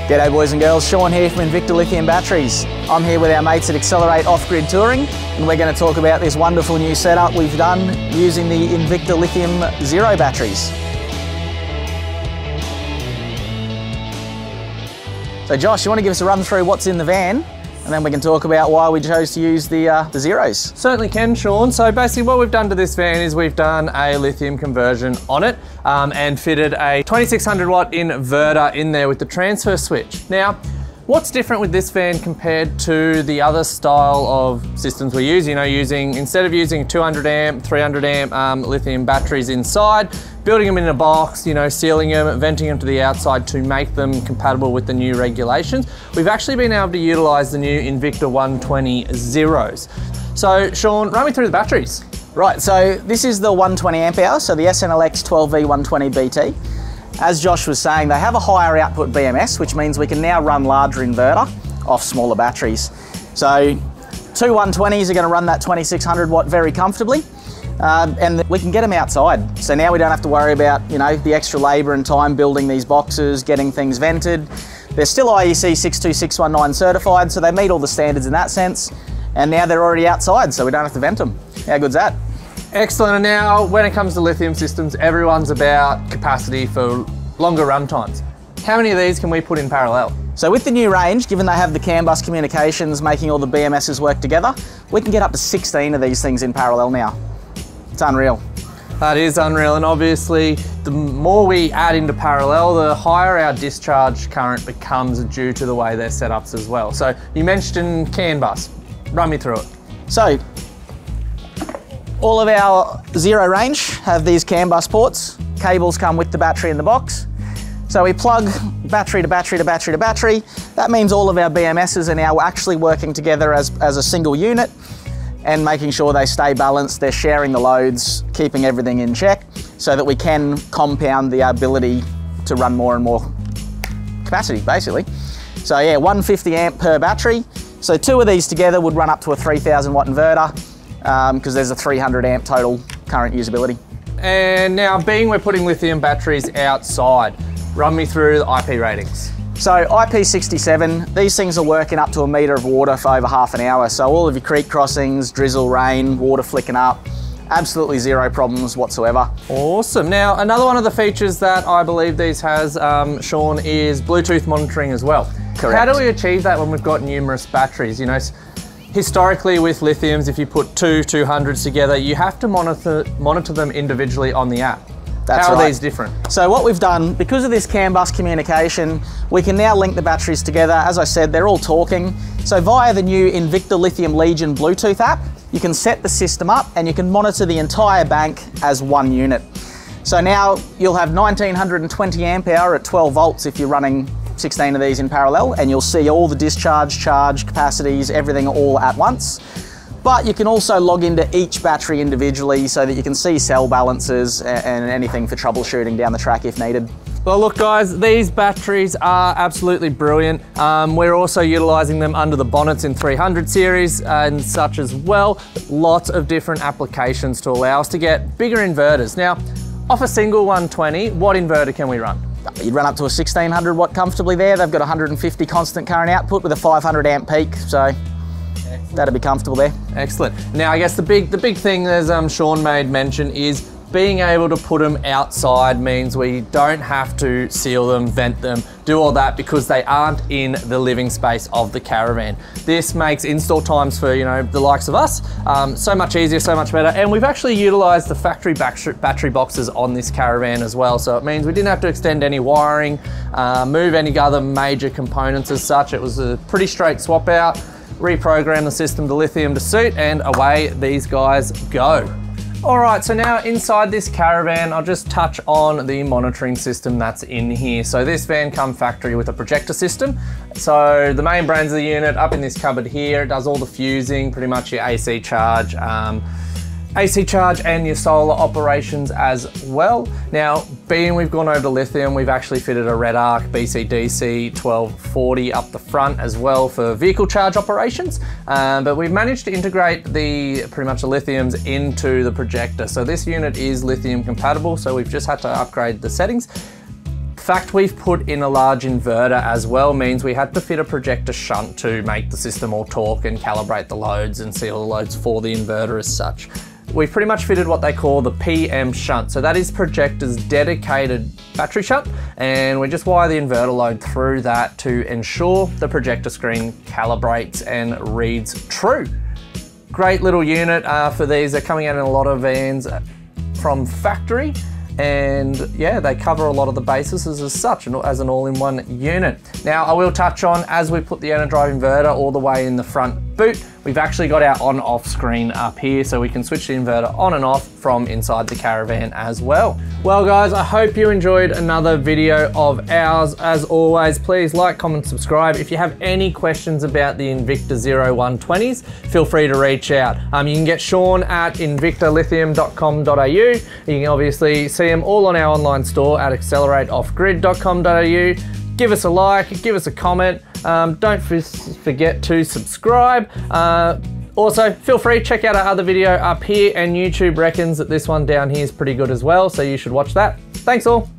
G'day boys and girls, Shaun here from Invicta Lithium Batteries. I'm here with our mates at Accelerate Off-Grid Touring and we're going to talk about this wonderful new setup we've done using the Invicta Lithium Xero batteries. So Josh, you want to give us a run through what's in the van and then we can talk about why we chose to use the Xeros. Certainly can, Shaun. So basically what we've done to this van is we've done a lithium conversion on it and fitted a 2600 watt inverter in there with the transfer switch. Now, what's different with this van compared to the other style of systems we use? You know, instead of using 200 amp, 300 amp lithium batteries inside, building them in a box, you know, sealing them, venting them to the outside to make them compatible with the new regulations, we've actually been able to utilize the new Invicta 120 Xeros. So Shaun, run me through the batteries. Right, so this is the 120 amp hour, so the SNLX 12V120 BT. As Josh was saying, they have a higher output BMS, which means we can now run larger inverter off smaller batteries. So two 120s are going to run that 2600 watt very comfortably. And we can get them outside. So now we don't have to worry about, you know, the extra labour and time building these boxes, getting things vented. They're still IEC 62619 certified, so they meet all the standards in that sense. And now they're already outside, so we don't have to vent them. How good's that? Excellent. And now when it comes to lithium systems, everyone's about capacity for longer run times. How many of these can we put in parallel? So with the new range, given they have the Canbus communications making all the BMSs work together, we can get up to 16 of these things in parallel now. It's unreal. That is unreal, and obviously the more we add into parallel, the higher our discharge current becomes due to the way they're set up as well. So you mentioned Canbus, run me through it. So all of our Xero range have these Canbus ports. Cables come with the battery in the box. So we plug battery to battery to battery to battery. That means all of our BMSs are now actually working together as a single unit and making sure they stay balanced, they're sharing the loads, keeping everything in check so that we can compound the ability to run more and more capacity, basically. So yeah, 150 amp per battery. So two of these together would run up to a 3000 watt inverter because there's a 300 amp total current usability. And now, being we're putting lithium batteries outside, run me through the IP ratings. So IP67, these things are working up to a metre of water for over half an hour. So all of your creek crossings, drizzle, rain, water flicking up, absolutely zero problems whatsoever. Awesome. Now, another one of the features that I believe these has, Shaun, is Bluetooth monitoring as well. Correct. How do we achieve that when we've got numerous batteries? You know, historically with lithiums, if you put two 200s together, you have to monitor them individually on the app. That's How right. are these different? So what we've done, because of this Canbus communication, we can now link the batteries together. As I said, they're all talking. So via the new Invicta Lithium Legion Bluetooth app, you can set the system up and you can monitor the entire bank as one unit. So now you'll have 1920 amp hour at 12 volts if you're running 16 of these in parallel, and you'll see all the discharge, charge, capacities, everything all at once. But you can also log into each battery individually so that you can see cell balances and anything for troubleshooting down the track if needed. Well, look guys, these batteries are absolutely brilliant. We're also utilizing them under the bonnets in 300 series and such as well. Lots of different applications to allow us to get bigger inverters. Now, off a single 120, what inverter can we run? You'd run up to a 1600 watt comfortably there. They've got 150 constant current output with a 500 amp peak, so that'd be comfortable there. Excellent. Now, I guess the big thing, as Shaun made mention, is being able to put them outside means we don't have to seal them, vent them, do all that because they aren't in the living space of the Caravan. This makes install times for, you know, the likes of us so much easier, so much better. And we've actually utilized the factory battery boxes on this Caravan as well. So it means we didn't have to extend any wiring, move any other major components as such. It was a pretty straight swap out, reprogram the system to lithium to suit, and away these guys go. All right, so now inside this Caravan, I'll just touch on the monitoring system that's in here. So this van comes factory with a Projector system. So the main brains of the unit up in this cupboard here, it does all the fusing, pretty much your AC charge and your solar operations as well. Now, being we've gone over to lithium, we've actually fitted a Redarc BCDC 1240 up the front as well for vehicle charge operations. But we've managed to integrate pretty much the lithiums into the Projector. So this unit is lithium compatible, so we've just had to upgrade the settings. fact we've put in a large inverter as well means we had to fit a projector shunt to make the system all torque and calibrate the loads and see all the loads for the inverter as such. We've pretty much fitted what they call the PM shunt. So that is Projector's dedicated battery shunt, and we just wire the inverter load through that to ensure the projector screen calibrates and reads true. Great little unit for these. They're coming out in a lot of vans from factory, and yeah, they cover a lot of the bases as such, as an all-in-one unit. Now, I will touch on, as we put the EnerDrive inverter all the way in the front boot, we've actually got our on-off screen up here, so we can switch the inverter on and off from inside the Caravan as well. Well guys, I hope you enjoyed another video of ours. As always, please like, comment, subscribe. If you have any questions about the Invicta Xero 120s, feel free to reach out. You can get Shaun at invictalithium.com.au. You can obviously see them all on our online store at accelerateoffgrid.com.au. Give us a like, give us a comment. Don't forget to subscribe. Also, feel free to check out our other video up here, and YouTube reckons that this one down here is pretty good as well, so you should watch that. Thanks all.